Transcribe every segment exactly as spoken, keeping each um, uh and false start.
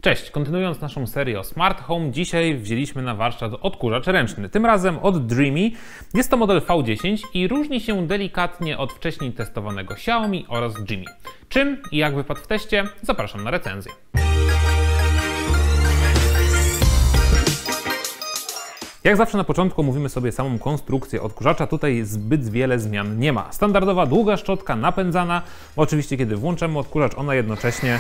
Cześć, kontynuując naszą serię o Smart Home, dzisiaj wzięliśmy na warsztat odkurzacz ręczny, tym razem od Dreamy. Jest to model V dziesięć i różni się delikatnie od wcześniej testowanego Xiaomi oraz Jimmy. Czym i jak wypadł w teście? Zapraszam na recenzję. Jak zawsze na początku mówimy sobie samą konstrukcję odkurzacza, tutaj zbyt wiele zmian nie ma. Standardowa długa szczotka napędzana, oczywiście kiedy włączamy odkurzacz, ona jednocześnie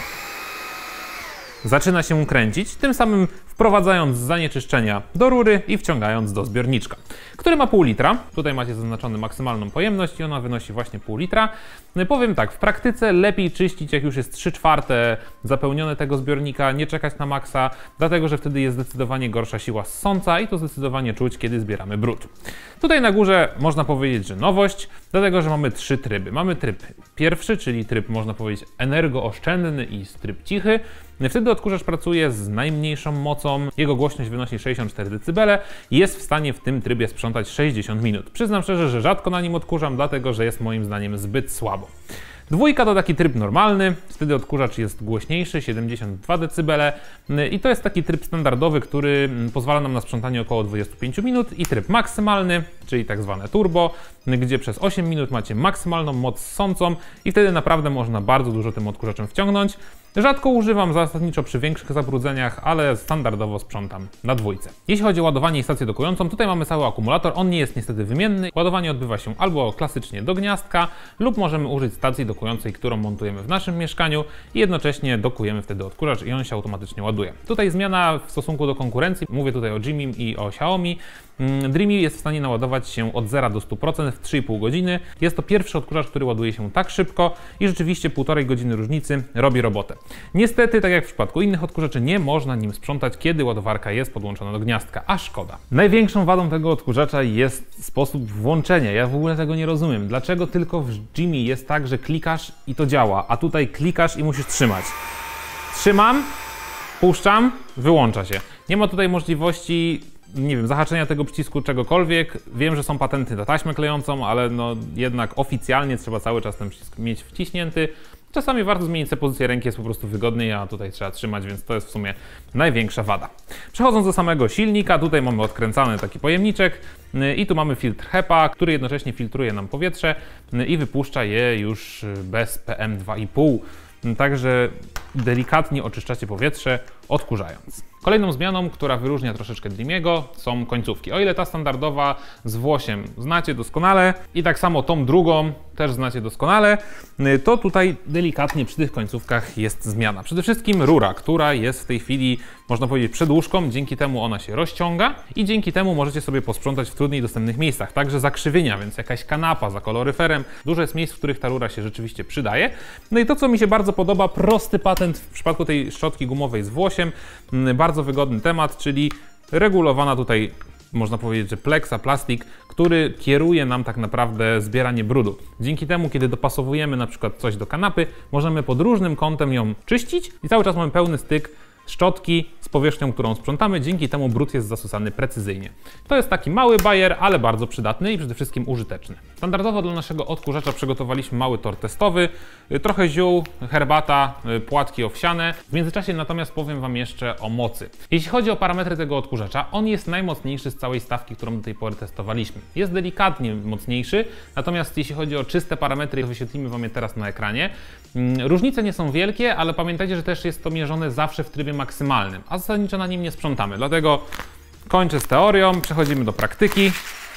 zaczyna się kręcić, tym samym wprowadzając zanieczyszczenia do rury i wciągając do zbiorniczka, który ma pół litra. Tutaj macie zaznaczony maksymalną pojemność i ona wynosi właśnie pół litra. Powiem tak, w praktyce lepiej czyścić, jak już jest trzy czwarte zapełnione tego zbiornika, nie czekać na maksa, dlatego że wtedy jest zdecydowanie gorsza siła ssąca i to zdecydowanie czuć, kiedy zbieramy brud. Tutaj na górze można powiedzieć, że nowość, dlatego że mamy trzy tryby. Mamy tryb pierwszy, czyli tryb, można powiedzieć, energooszczędny i tryb cichy. Wtedy odkurzacz pracuje z najmniejszą mocą, jego głośność wynosi sześćdziesiąt cztery decybele i jest w stanie w tym trybie sprzątać sześćdziesiąt minut. Przyznam szczerze, że rzadko na nim odkurzam, dlatego że jest moim zdaniem zbyt słabo. Dwójka to taki tryb normalny, wtedy odkurzacz jest głośniejszy, siedemdziesiąt dwa decybele i to jest taki tryb standardowy, który pozwala nam na sprzątanie około dwadzieścia pięć minut i tryb maksymalny, czyli tak zwane turbo, gdzie przez osiem minut macie maksymalną moc ssącą i wtedy naprawdę można bardzo dużo tym odkurzaczem wciągnąć. Rzadko używam zasadniczo przy większych zabrudzeniach, ale standardowo sprzątam na dwójce. Jeśli chodzi o ładowanie i stację dokującą, tutaj mamy cały akumulator, on nie jest niestety wymienny. Ładowanie odbywa się albo klasycznie do gniazdka, lub możemy użyć stacji dokującej, którą montujemy w naszym mieszkaniu i jednocześnie dokujemy wtedy odkurzacz i on się automatycznie ładuje. Tutaj zmiana w stosunku do konkurencji, mówię tutaj o Jimmy i o Xiaomi. Dreamy jest w stanie naładować się od zera do stu procent w trzy i pół godziny. Jest to pierwszy odkurzacz, który ładuje się tak szybko i rzeczywiście półtorej godziny różnicy robi robotę. Niestety, tak jak w przypadku innych odkurzaczy, nie można nim sprzątać, kiedy ładowarka jest podłączona do gniazdka, a szkoda. Największą wadą tego odkurzacza jest sposób włączenia. Ja w ogóle tego nie rozumiem. Dlaczego tylko w Jimmy jest tak, że klikasz i to działa, a tutaj klikasz i musisz trzymać. Trzymam, puszczam, wyłącza się. Nie ma tutaj możliwości, nie wiem, zahaczenia tego przycisku czegokolwiek. Wiem, że są patenty na taśmę klejącą, ale no jednak oficjalnie trzeba cały czas ten przycisk mieć wciśnięty. Czasami warto zmienić sobie pozycję ręki, jest po prostu wygodniej, a tutaj trzeba trzymać, więc to jest w sumie największa wada. Przechodząc do samego silnika, tutaj mamy odkręcany taki pojemniczek i tu mamy filtr HEPA, który jednocześnie filtruje nam powietrze i wypuszcza je już bez P M dwa i pół. Także delikatnie oczyszczacie powietrze, odkurzając. Kolejną zmianą, która wyróżnia troszeczkę Dreamy'ego, są końcówki. O ile ta standardowa z włosiem znacie doskonale i tak samo tą drugą też znacie doskonale, to tutaj delikatnie przy tych końcówkach jest zmiana. Przede wszystkim rura, która jest w tej chwili, można powiedzieć, przedłużką, dzięki temu ona się rozciąga i dzięki temu możecie sobie posprzątać w trudniej dostępnych miejscach. Także zakrzywienia, więc jakaś kanapa za koloryferem. Dużo jest miejsc, w których ta rura się rzeczywiście przydaje. No i to, co mi się bardzo podoba, prosty patent w przypadku tej szczotki gumowej z włosiem, bardzo wygodny temat, czyli regulowana tutaj, można powiedzieć, że pleksa, plastik, który kieruje nam tak naprawdę zbieranie brudu. Dzięki temu, kiedy dopasowujemy na przykład coś do kanapy, możemy pod różnym kątem ją czyścić i cały czas mamy pełny styk szczotki z powierzchnią, którą sprzątamy, dzięki temu brud jest zasusany precyzyjnie. To jest taki mały bajer, ale bardzo przydatny i przede wszystkim użyteczny. Standardowo dla naszego odkurzacza przygotowaliśmy mały tor testowy, trochę ziół, herbata, płatki owsiane. W międzyczasie natomiast powiem Wam jeszcze o mocy. Jeśli chodzi o parametry tego odkurzacza, on jest najmocniejszy z całej stawki, którą do tej pory testowaliśmy. Jest delikatnie mocniejszy, natomiast jeśli chodzi o czyste parametry, wyświetlimy Wam je teraz na ekranie. Różnice nie są wielkie, ale pamiętajcie, że też jest to mierzone zawsze w trybie maksymalnym, a zasadniczo na nim nie sprzątamy. Dlatego kończę z teorią, przechodzimy do praktyki.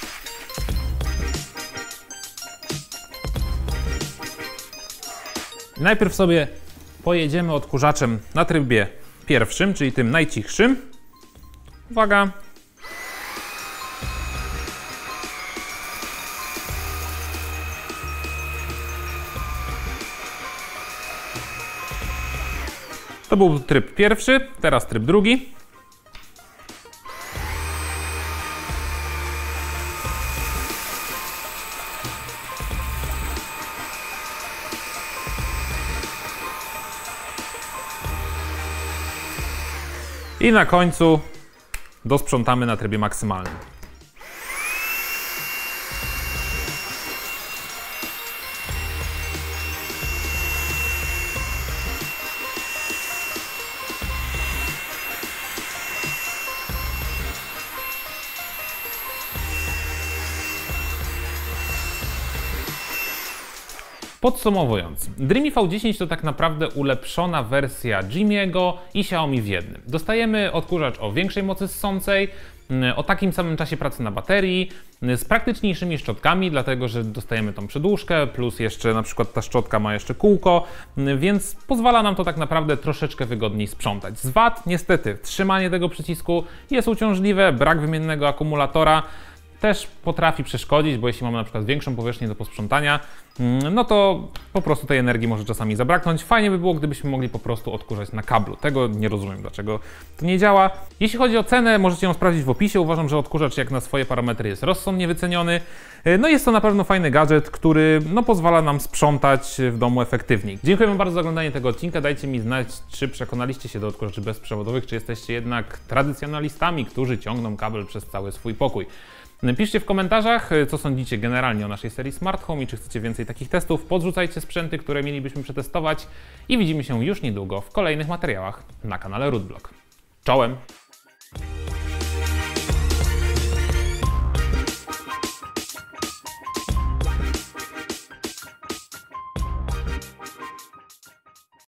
Najpierw sobie pojedziemy odkurzaczem na trybie pierwszym, czyli tym najcichszym. Uwaga! To był tryb pierwszy, teraz tryb drugi. I na końcu dosprzątamy na trybie maksymalnym. Podsumowując, Dreame V dziesięć to tak naprawdę ulepszona wersja Jimiego i Xiaomi w jednym. Dostajemy odkurzacz o większej mocy ssącej, o takim samym czasie pracy na baterii, z praktyczniejszymi szczotkami, dlatego że dostajemy tą przedłużkę, plus jeszcze na przykład ta szczotka ma jeszcze kółko, więc pozwala nam to tak naprawdę troszeczkę wygodniej sprzątać. Z wad niestety trzymanie tego przycisku jest uciążliwe, brak wymiennego akumulatora też potrafi przeszkodzić, bo jeśli mamy na przykład większą powierzchnię do posprzątania, no to po prostu tej energii może czasami zabraknąć. Fajnie by było, gdybyśmy mogli po prostu odkurzać na kablu. Tego nie rozumiem, dlaczego to nie działa. Jeśli chodzi o cenę, możecie ją sprawdzić w opisie. Uważam, że odkurzacz jak na swoje parametry jest rozsądnie wyceniony. No jest to na pewno fajny gadżet, który no, pozwala nam sprzątać w domu efektywniej. Dziękuję Wam bardzo za oglądanie tego odcinka. Dajcie mi znać, czy przekonaliście się do odkurzaczy bezprzewodowych, czy jesteście jednak tradycjonalistami, którzy ciągną kabel przez cały swój pokój. Piszcie w komentarzach, co sądzicie generalnie o naszej serii Smart Home i czy chcecie więcej takich testów. Podrzucajcie sprzęty, które mielibyśmy przetestować i widzimy się już niedługo w kolejnych materiałach na kanale Rootblock. Czołem!